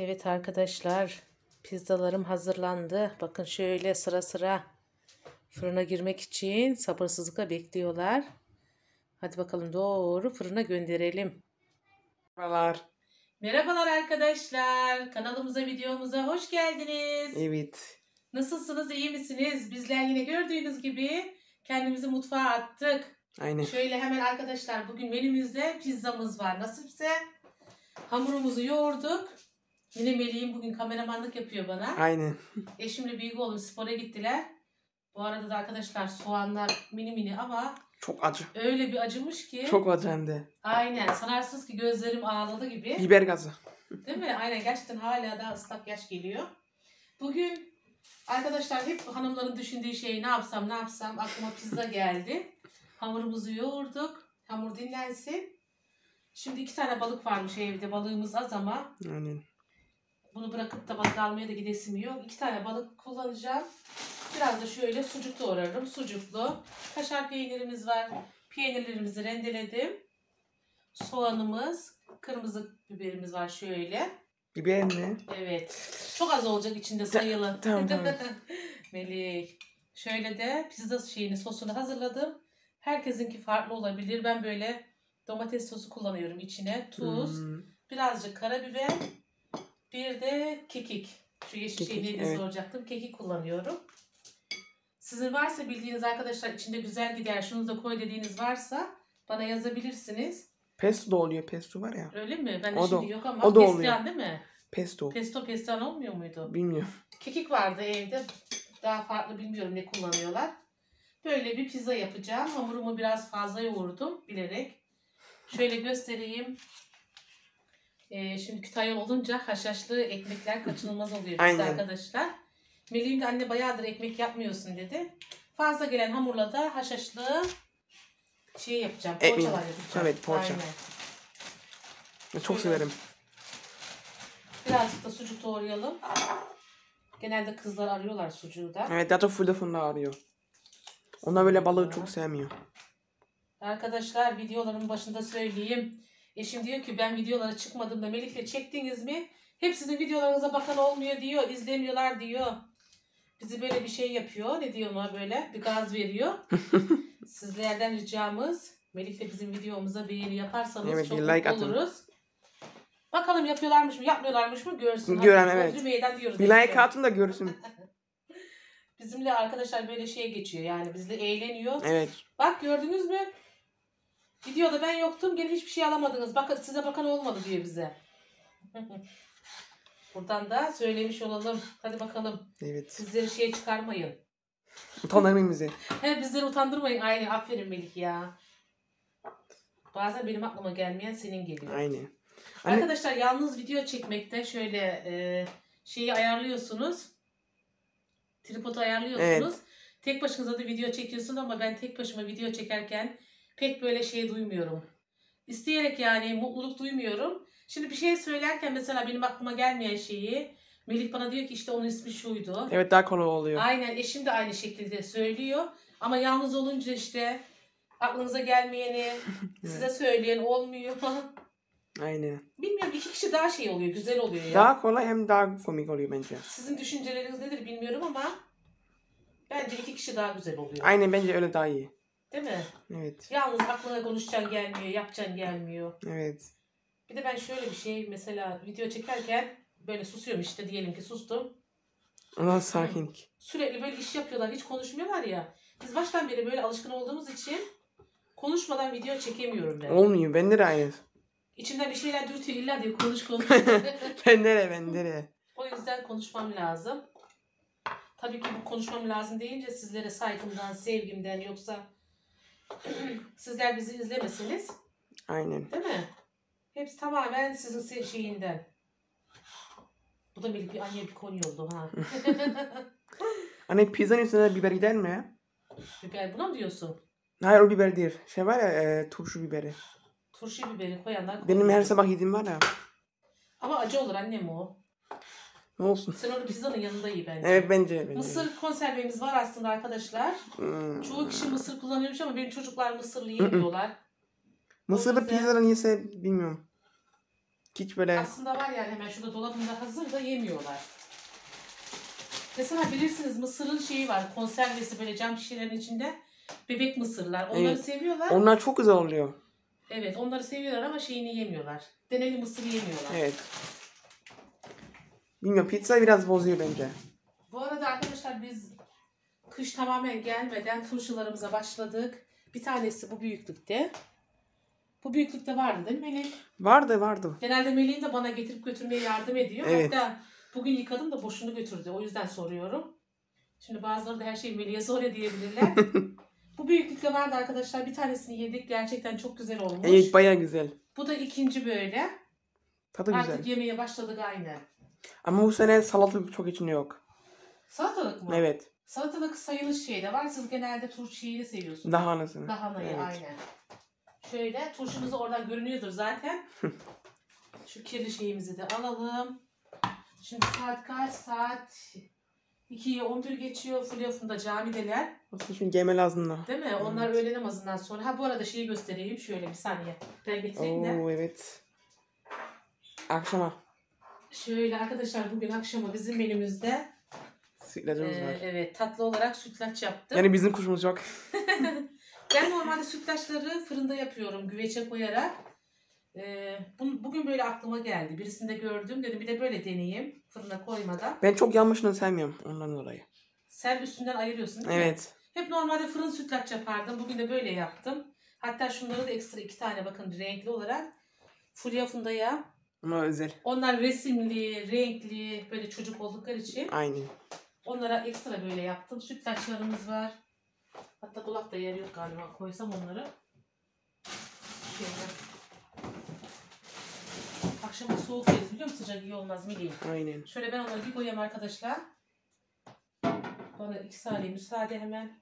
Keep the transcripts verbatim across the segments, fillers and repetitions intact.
Evet arkadaşlar, pizzalarım hazırlandı. Bakın şöyle sıra sıra fırına girmek için sabırsızlıkla bekliyorlar. Hadi bakalım doğru fırına gönderelim. Merhabalar. Merhabalar arkadaşlar. Kanalımıza, videomuza hoş geldiniz. Evet. Nasılsınız, iyi misiniz? Bizler yine gördüğünüz gibi kendimizi mutfağa attık. Aynen. Şöyle hemen arkadaşlar, bugün menümüzde pizzamız var. Nasipse hamurumuzu yoğurduk. Yine Melih'im bugün kameramanlık yapıyor bana. Aynen. Eşimle büyük oğlum spora gittiler. Bu arada da arkadaşlar soğanlar mini mini ama Çok acı. öyle bir acımış ki. Çok acı hem de. Aynen, sanarsınız ki gözlerim ağladı gibi. Biber gazı. Değil mi? Aynen, gerçekten hala da ıslak yaş geliyor. Bugün arkadaşlar hep hanımların düşündüğü şey, ne yapsam ne yapsam, aklıma pizza geldi. Hamurumuzu yoğurduk. Hamur dinlensin. Şimdi iki tane balık varmış evde. Balığımız az ama Aynen. bunu bırakıp da balık almaya da gidesim yok. İki tane balık kullanacağım. Biraz da şöyle sucuk doğrarım. Sucuklu. Kaşar peynirimiz var. Peynirlerimizi rendeledim. Soğanımız, kırmızı biberimiz var şöyle. Biber mi? Evet. Çok az olacak içinde, sayılı. Tamam tamam. Melih. Şöyle de pizza şeyini, sosunu hazırladım. Herkesinki farklı olabilir. Ben böyle domates sosu kullanıyorum içine. Tuz, Hmm. birazcık karabiber, bir de kekik. Şu yeşil Kekik, şey neydi evet. soracaktım. Kekik kullanıyorum. Sizin varsa bildiğiniz arkadaşlar, içinde güzel gider, şunu da koy dediğiniz varsa bana yazabilirsiniz. Pesto da oluyor. Pesto var ya. Öyle mi? Ben de O da- şimdi yok ama o da pestilyan oluyor. değil mi? Pesto. Pesto pestilyan olmuyor muydu? Bilmiyorum. Kekik vardı evde. Daha farklı bilmiyorum ne kullanıyorlar. Böyle bir pizza yapacağım. Hamurumu biraz fazla yoğurdum bilerek. Şöyle göstereyim. Ee, şimdi Kütahyalı olunca haşhaşlı ekmekler kaçınılmaz oluyor bizde Aynen. arkadaşlar. Melih'im de anne bayağıdır ekmek yapmıyorsun dedi. Fazla gelen hamurla da haşhaşlı şey yapacağım. Ekmek. Poğaçalar yapacağım. Evet, poğaça. Aynen. Ben çok Şöyle. severim. Birazcık da sucuk doğrayalım. Genelde kızlar arıyorlar sucuğu da. Evet, daha çok fırda fırında arıyor. Onlar böyle balığı çok sevmiyor. Arkadaşlar, videoların başında söyleyeyim. Eşim diyor ki ben videolara çıkmadım da Melih'le çektiniz mi? Hep sizin videolarınıza bakan olmuyor diyor. İzlemiyorlar diyor. Bizi böyle bir şey yapıyor. Ne diyor ona böyle? Bir gaz veriyor. Sizlerden ricamız Melih'le bizim videomuza beğeni yaparsanız Evet, çok bir like mutlu atın. oluruz. Bakalım yapıyorlarmış mı yapmıyorlarmış mı görsün. Gören, Hadi, evet. Bodrum meydan diyoruz. Bir like atın da görsün. Bizimle arkadaşlar böyle şey geçiyor yani, bizle eğleniyor. Evet. Bak gördünüz mü? Videoda ben yoktum, gene hiçbir şey alamadınız. Bakın size bakan olmadı diyor bize. Buradan da söylemiş olalım. Hadi bakalım. Evet. Sizleri şeye çıkarmayın. Utanırım bizi. He, bizleri utandırmayın. Aynen, aferin Melih ya. Bazen benim aklıma gelmeyen senin geliyor. Aynen. Anne... Arkadaşlar, yalnız video çekmekte şöyle e, şeyi ayarlıyorsunuz. Tripodu ayarlıyorsunuz. Evet. Tek başınıza da video çekiyorsunuz ama ben tek başıma video çekerken pek böyle şey duymuyorum. İsteyerek yani mutluluk duymuyorum. Şimdi bir şey söylerken mesela benim aklıma gelmeyen şeyi Melih bana diyor ki işte onun ismi şuydu. Evet, daha kolay oluyor. Aynen, eşim de aynı şekilde söylüyor. Ama yalnız olunca işte aklınıza gelmeyeni Evet. size söyleyen olmuyor. Aynen. Bilmiyorum, iki kişi daha şey oluyor, güzel oluyor ya. Daha kolay hem daha komik oluyor bence. Sizin düşünceleriniz nedir bilmiyorum ama bence iki kişi daha güzel oluyor. Aynen, bence öyle daha iyi. Değil mi? Evet. Yalnız aklına konuşacaksın gelmiyor, yapacaksın gelmiyor. Evet. Bir de ben şöyle bir şey, mesela video çekerken böyle susuyorum işte, diyelim ki sustum. Ondan sakinlik. Sürekli böyle iş yapıyorlar, hiç konuşmuyorlar ya. Biz baştan beri böyle alışkın olduğumuz için konuşmadan video çekemiyorum ben. Olmuyor. Bende de aynı. İçimden bir şeyler dürtüyor, illa diyor konuş konuş. Bende de bende de. O yüzden konuşmam lazım. Tabii ki bu konuşmam lazım deyince sizlere saygımdan, sevgimden, yoksa sizler bizi izlemesiniz. Aynen. Değil mi? Hepsi tamamen sizin şeyinden. Bu da bir, bir anneye bir konu oldu ha. Anne, pizzanın üstüne biber gider mi ya? Biber buna mı diyorsun? Hayır, o biber değil. Şey var ya, e, turşu biberi. Turşu biberi koyanlar Benim koyuyor. her sabah yediğim var ya. Ama acı olur annem o. Ne olsun. Sen onu pizzanın yanında iyi bence. Evet, bence. bence. Mısır konservemiz var aslında arkadaşlar. Hmm. Çoğu kişi mısır kullanıyormuş ama benim çocuklar mısırlı yemiyorlar. Mısırlı O yüzden- pizzanın yese bilmiyorum. Hiç böyle Aslında var yani hemen şurada dolabında hazır da yemiyorlar. Mesela bilirsiniz mısırın şeyi var. Konservesi böyle cam şişelerin içinde. Bebek mısırlar. Onları Evet. seviyorlar. onlar çok güzel oluyor. Evet onları seviyorlar ama şeyini yemiyorlar. Deneli mısır yemiyorlar. Evet. Bilmiyorum pizza biraz bozuyor bence. Bu arada arkadaşlar biz kış tamamen gelmeden turşularımıza başladık. Bir tanesi bu büyüklükte. Bu büyüklükte vardı değil mi Melih? Vardı vardı. Genelde Melih'in de bana getirip götürmeye yardım ediyor. Evet. Hatta bugün yıkadım da boşunu götürdü. O yüzden soruyorum. Şimdi bazıları da her şeyi Melih'e sor ya diyebilirler. Bu büyüklükte vardı arkadaşlar. Bir tanesini yedik. Gerçekten çok güzel olmuş. Evet baya güzel. Bu da ikinci böyle. Tadı Artık güzel. yemeye başladık aynen. Ama bu sene salatalık çok içinde yok. Salatalık mı? Evet. Salatalık sayılı şey de var. Siz genelde turşu şeyini seviyorsunuz. Lahanasını. Lahanayı Evet. aynen. Şöyle turşumuz oradan görünüyordur zaten. Şu kirli şeyimizi de alalım. Şimdi saat kaç? Saat ikiye on bir geçiyor. Fulya Funda camideler. Aslında şimdi yeme lazım da. Değil mi? Onlar öğle namazından sonra. Ha bu arada şeyi göstereyim. Şöyle bir saniye. Ben getireyim de. Oo evet. Akşama Şöyle arkadaşlar bugün akşama bizim menümüzde sütlacımız e, var. evet tatlı olarak sütlaç yaptım. Yani bizim kuşumuz yok. Ben normalde sütlaçları fırında yapıyorum güveçe koyarak. Ee, bu, bugün böyle aklıma geldi. Birisinde gördüm. Dedim bir de böyle deneyeyim. Fırına koymadan. Ben çok yanmışını sevmiyorum ondan dolayı. Sen üstünden ayırıyorsun değil mi? Evet. Hep normalde fırın sütlaç yapardım. Bugün de böyle yaptım. Hatta şunları da ekstra iki tane bakın renkli olarak. Fulya Funda'ya. Ama özel. Onlar resimli, renkli, böyle çocuk oldukları için. Aynen. Onlara ekstra böyle yaptım. Sütlaçlarımız var. Hatta dolapta yer yok galiba. Koysam onları. Şöyle. Akşama soğuk yeriz biliyor musun? Sıcak iyi olmaz mileyim. Aynen. Şöyle ben onları bir koyayım arkadaşlar. Bana iki saniye müsaade hemen.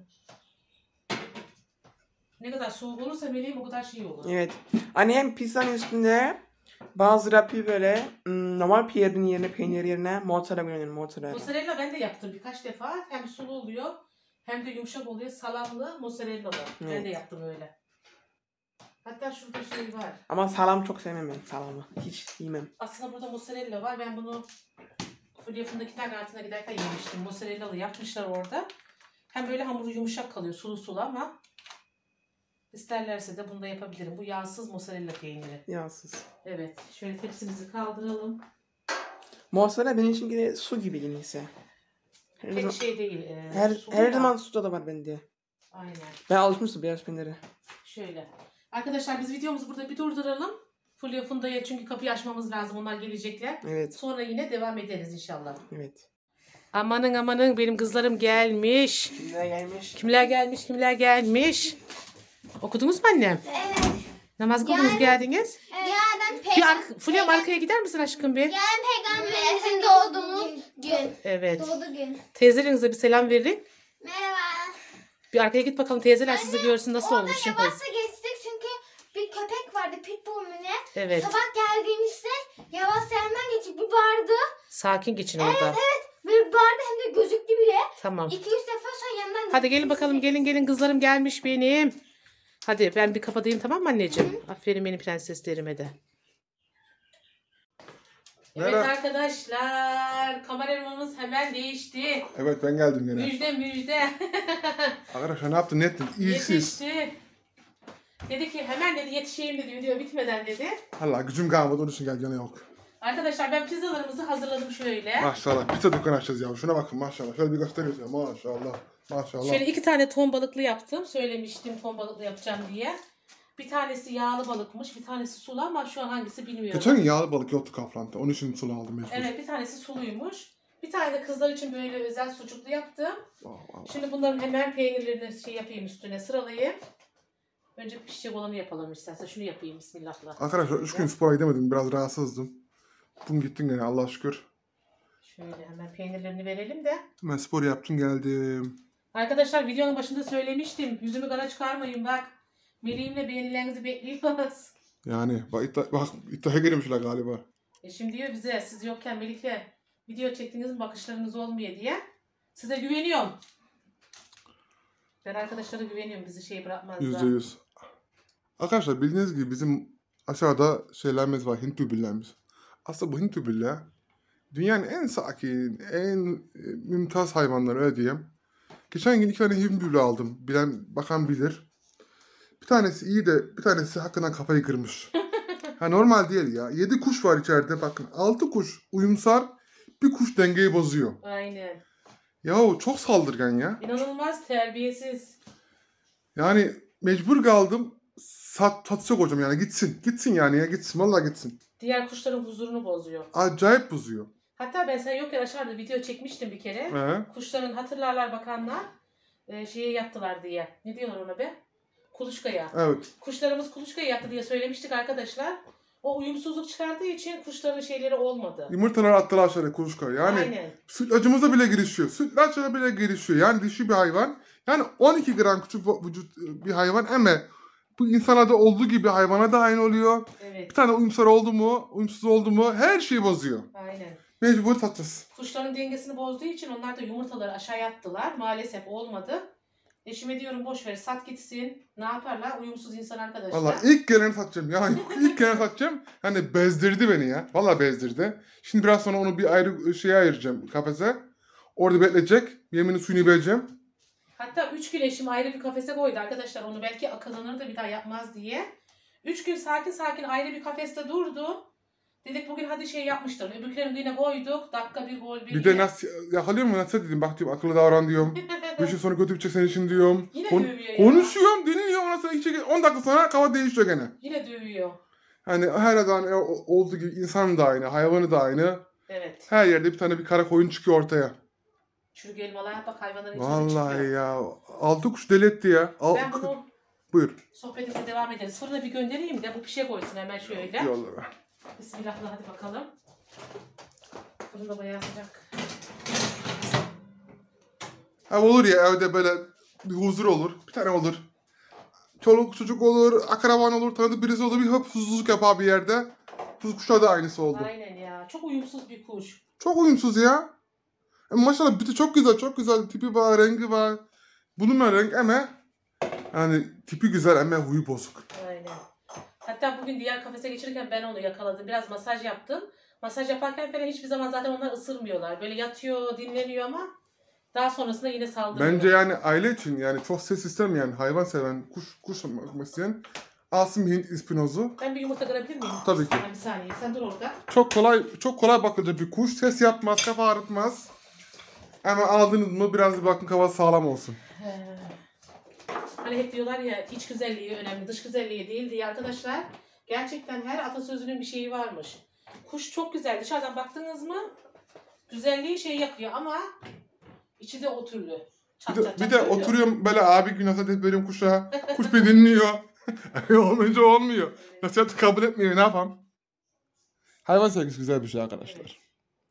Ne kadar soğuk olursa meleğim o kadar şey olur. Evet. Hani hem pizzanın üstünde bazı rapi böyle ım, normal peynirin yerine peynir yerine mozzarella koyuyorum mozzarella. Mozzarella ben de yaptım birkaç defa. Hem sulu oluyor hem de yumuşak oluyor. Salamlı mozzarella da. Evet. Ben de yaptım öyle. Hatta şurada şey var. Ama salam çok sevmem ben salamı. Hiç yemem. Aslında burada mozzarella var. Ben bunu Fulya Funda'kiler altına giderken yemiştim. Mozzarellalı yapmışlar orada. Hem böyle hamuru yumuşak kalıyor sulu sulu ama isterlerse de bunu da yapabilirim. Bu yağsız mozzarella peyniri. Yağsız. Evet. Şöyle tepsimizi kaldıralım. Mozzarella benim için yine su gibi yine ise. Her, Pek zaman, şey değil. E, her, sulu her ya. zaman suda da var bende. Aynen. Ben alışmıştım beyaz peyniri. Şöyle. Arkadaşlar biz videomuzu burada bir durduralım. Fulya Funda'ya çünkü kapıyı açmamız lazım. Onlar gelecekler. Evet. Sonra yine devam ederiz inşallah. Evet. Amanın amanın benim kızlarım gelmiş. Kimler gelmiş? Kimler gelmiş kimler gelmiş. Okudunuz mu annem? Evet. Namaz kıldınız Yani- geldiniz. Yarın Bir peygamber, arka, Fulya arkaya gider misin aşkım bir? yarın peygamberimizin doğduğu gün. Evet. Doğduğu gün. Teyzelerinize bir selam verin. Merhaba. Bir arkaya git bakalım teyzeler sizi görsün nasıl Orada olmuş. yavaşça geçtik çünkü bir köpek vardı pitbull mu ne? Evet. Sabah geldiğimizde yavaş yanından geçip bir bağırdı. Sakin geçin orada. Bir bağırdı hem de gözüktü bile. Tamam. iki üç defa sonra yanından Hadi gelin bakalım gelin gelin kızlarım gelmiş benim. Hadi ben bir kapatayım tamam mı anneciğim? Aferin benim prenseslerime de. Evet Merhaba. arkadaşlar kameramız hemen değişti. Evet ben geldim gene. Müjde müjde. Arkadaşlar ne yaptın ne ettin? İyisiz. Yetişti. Dedi ki hemen dedi yetişeyim dedi video bitmeden dedi. Allah gücüm kalmadı onun için gel gene yok. Arkadaşlar ben pizzalarımızı hazırladım şöyle. Maşallah pizza dükkanı açacağız ya. Şuna bakın maşallah. Şöyle bir gösteriyoruz ya maşallah. Maşallah. Şöyle iki tane ton balıklı yaptım. Söylemiştim ton balıklı yapacağım diye. Bir tanesi yağlı balıkmış, bir tanesi sulu ama şu an hangisi bilmiyorum. Geçen gün yağlı balık yoktu Kafrant'ta. Onun için sulu aldım mecbur. Evet bir tanesi suluymuş. Bir tane de kızlar için böyle özel sucuklu yaptım. Wow, wow. Şimdi bunların hemen peynirlerini şey yapayım üstüne sıralayayım. Önce pişecek olanı yapalım istersen. Şunu yapayım bismillahla. Arkadaşlar üç gün spora gidemedim. Biraz rahatsızdım. Bugün gittin gene Allah'a şükür. Şöyle hemen peynirlerini verelim de. Hemen spor yaptım geldim. Arkadaşlar videonun başında söylemiştim. Yüzümü kara çıkarmayın bak. Meleğimle beğenilerinizi bekliyoruz. Yani bak, iddia, bak iddiaya girmişler galiba. E şimdi diyor bize siz yokken Melik'le video çektiniz mi bakışlarınız olmuyor diye. Size güveniyorum. Ben arkadaşlara güveniyorum bizi şey bırakmazlar. Yüzde yüz. Arkadaşlar bildiğiniz gibi bizim aşağıda şeylerimiz var, Hint bülbüllerimiz. Aslında bu Hint bülbüller dünyanın en sakin, en e, mümtaz hayvanları öyle diyeyim. Geçen gün iki tane Hint bülbülü aldım. Bilen, bakan bilir. Bir tanesi iyi de bir tanesi hakkından kafayı kırmış. Ha normal değil ya. Yedi kuş var içeride bakın. Altı kuş uyumsar, bir kuş dengeyi bozuyor. Aynen. Yahu çok saldırgan ya. İnanılmaz terbiyesiz. Yani mecbur kaldım. Sat, satacak hocam yani gitsin. Gitsin yani ya gitsin. Vallahi gitsin. Diğer kuşların huzurunu bozuyor. Acayip bozuyor. Hatta ben sen yokken aşağıda video çekmiştim bir kere. He. Kuşların hatırlarlar bakanlar e, şeye yattılar diye. Ne diyorlar ona be? Kuluçkaya. Evet. Kuşlarımız kuluçkaya yattı diye söylemiştik arkadaşlar. O uyumsuzluk çıkardığı için kuşların şeyleri olmadı. Yumurtaları attılar aşağıya kuluçka. Yani Aynen. sütlacımıza bile girişiyor. Sütlaçlara bile girişiyor. Yani dişi bir hayvan. Yani on iki gram küçük vücut bir hayvan ama bu insana da olduğu gibi hayvana da aynı oluyor. Evet. Bir tane uyumsuz oldu mu, uyumsuz oldu mu her şeyi bozuyor. Aynen. Mecbur satacağız. Kuşların dengesini bozduğu için onlar da yumurtaları aşağıya attılar. Maalesef olmadı. Eşime diyorum boş ver sat gitsin. Ne yaparlar? Uyumsuz insan arkadaşlar. Valla ilk geleni satacağım. Yani ilk geleni satacağım. Hani bezdirdi beni ya. Valla bezdirdi. Şimdi biraz sonra onu bir ayrı şeye ayıracağım kafese. Orada bekleyecek. Yemini suyunu vereceğim. Hatta üç gün eşim ayrı bir kafese koydu arkadaşlar. Onu belki akıllanır da bir daha yapmaz diye. Üç gün sakin sakin ayrı bir kafeste durdu. Dedik bugün hadi şey yapmıştır. Öbürlerini yine koyduk. Dakika bir gol bir. Bir de nasıl yakalıyor mu? Nasıl dedim. Bak diyorum akıllı davran diyorum. Bir şey sonra götürecek senin için diyorum. Yine Kon- dövüyor ya. konuşuyorum, dinliyorum. Ondan sonra iki, on dakika sonra kafa değişiyor gene. Yine dövüyor. Hani her adam e, olduğu gibi insan da aynı, hayvanı da aynı. Evet. Her yerde bir tane bir kara koyun çıkıyor ortaya. Çürük elmalar bak hayvanların içinde Vallahi çıkıyor. ya. Altı kuş deli etti ya. Al- Ben bunu Buyur. sohbetimize devam ederiz. Fırına bir göndereyim de bu pişe koysun hemen şöyle. Yolla be. Bismillahirrahmanirrahim hadi bakalım. Fırında bayağı sıcak. Ha olur ya evde böyle bir huzur olur. Bir tane olur. Çoluk çocuk olur, akraban olur, tanıdık birisi olur. Bir hep huzurluk yapar bir yerde. Bu kuşlar da aynısı oldu. Aynen ya. Çok uyumsuz bir kuş. Çok uyumsuz ya. E, maşallah biti çok güzel, çok güzel. Tipi var, rengi var. Bulunmayan renk ama yani tipi güzel ama huyu bozuk. Aynen. Hatta bugün diğer kafese geçirirken ben onu yakaladım. Biraz masaj yaptım. Masaj yaparken falan hiçbir zaman zaten onlar ısırmıyorlar. Böyle yatıyor, dinleniyor ama daha sonrasında yine saldırıyor. Bence yani aile için yani çok ses istemeyen, hayvan seven, kuş kuş bakmak isteyen alsın bir Hint ispinozu. Ben bir yumurta kırabilir miyim? Tabii ki. Ha, bir saniye sen dur orada. Çok kolay, çok kolay bakılacak bir kuş. Ses yapmaz, kafa ağrıtmaz. Ama aldınız mı biraz bir bakın kafa sağlam olsun. He. Hani hep diyorlar ya iç güzelliği önemli, dış güzelliği değil diye arkadaşlar. Gerçekten her atasözünün bir şeyi varmış. Kuş çok güzel. Dışarıdan baktınız mı güzelliği şey yakıyor ama içi de o türlü. Çat Bir de, çat çat bir de söylüyor. oturuyorum böyle abi gün nasihat veriyorum kuşa. Kuş beni dinliyor. Olmayınca olmuyor. Nasihatı kabul etmiyor. Ne yapalım? Hayvan sevgisi güzel bir şey arkadaşlar. Evet.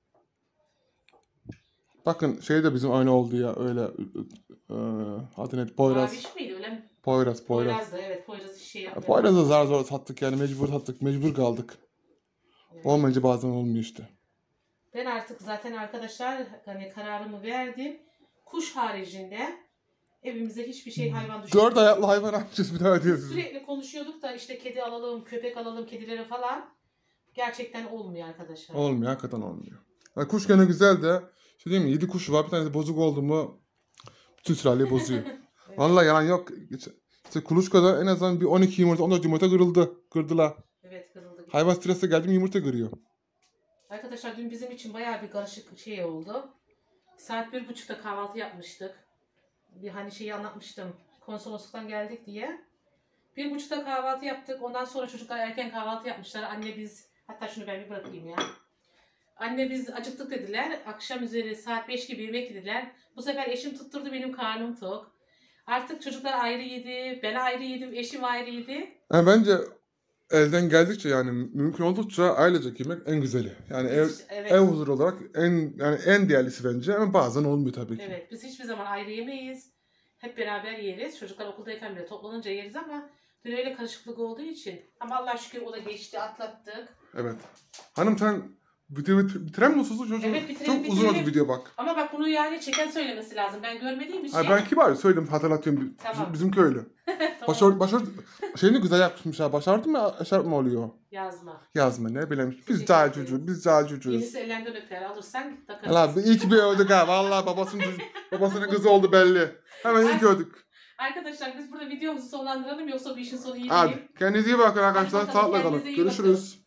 Bakın şey de bizim aynı oldu ya öyle. E, adı ne? Poyraz. Maviş miydi öyle mi? Poyraz. Poyraz. Poyraz'dı evet. Poyraz şey yaptı. Poyraz'ı zar zor sattık yani mecbur sattık. Mecbur kaldık. Evet. Olmayınca bazen olmuyor işte. Ben artık zaten arkadaşlar hani kararımı verdim. Kuş haricinde evimize hiçbir şey hayvan düşürmedik. Dört ayaklı hayvan alacağız bir daha diyorsunuz. Sürekli konuşuyorduk da işte kedi alalım, köpek alalım, kedilere falan. Gerçekten olmuyor arkadaşlar. Olmuyor hakikaten olmuyor. Yani kuş gene güzel de şey diyeyim mi yedi kuş var bir tanesi bozuk oldu mu bütün süreliği bozuyor. Evet. Vallahi yalan yok. İşte kuluçkada en azından bir on iki yumurta on dört yumurta kırıldı. Kırdılar. Evet kırıldı. Hayvan strese geldi mi yumurta kırıyor. Arkadaşlar dün bizim için bayağı bir karışık şey oldu. Saat bir buçukta kahvaltı yapmıştık. Bir hani şeyi anlatmıştım. Konsolosluktan geldik diye. Bir buçukta kahvaltı yaptık. Ondan sonra çocuklar erken kahvaltı yapmışlar. Anne biz, hatta şunu ben bir bırakayım ya. Anne biz acıktık dediler. Akşam üzeri saat beş gibi yemek yediler. Bu sefer eşim tutturdu benim karnım tok. Artık çocuklar ayrı yedi. Ben ayrı yedim. Eşim ayrı yedi. Yani bence elden geldikçe yani mümkün oldukça ailecek yemek en güzeli. Yani ev, Biz- evet. ev huzuru olarak en yani en değerlisi bence ama bazen olmuyor tabii ki. Evet, biz hiçbir zaman ayrı yemeyiz. Hep beraber yeriz. Çocuklar okuldayken bile toplanınca yeriz ama dün öyle karışıklık olduğu için. Ama Allah'a şükür o da geçti, atlattık. Evet. Hanım sen Video bit- bitiren mi usulsüz çocuğum? Evet, bitirelim, Çok uzun oldu bitirelim. video bak. Ama bak bunu yani çeken söylemesi lazım. Ben görmediğim için. Ay ben kibar söyleyeyim hatırlatıyorum. Tamam. Bizim, bizim köylü. Tamam. Başar, başar, şeyini güzel yapmışmış ha. Başardı mı eşarp mı oluyor? Yazma. Yazma ne bileyim. Biz Teşekkür cahil ederim. çocuğuz. Biz cahil çocuğuz. Yenisi ellerinden öper. Alırsan takarız. Allah iyi ki bir övdük ha. Vallahi babasının babasının kızı oldu belli. Hemen iyi ki övdük. Arkadaşlar biz burada videomuzu sonlandıralım yoksa bu işin sonu iyi değil. Hadi kendinize iyi bakın arkadaşlar. Hadi bakalım, Sağlıkla kalın. kendinize iyi bakın. Görüşürüz.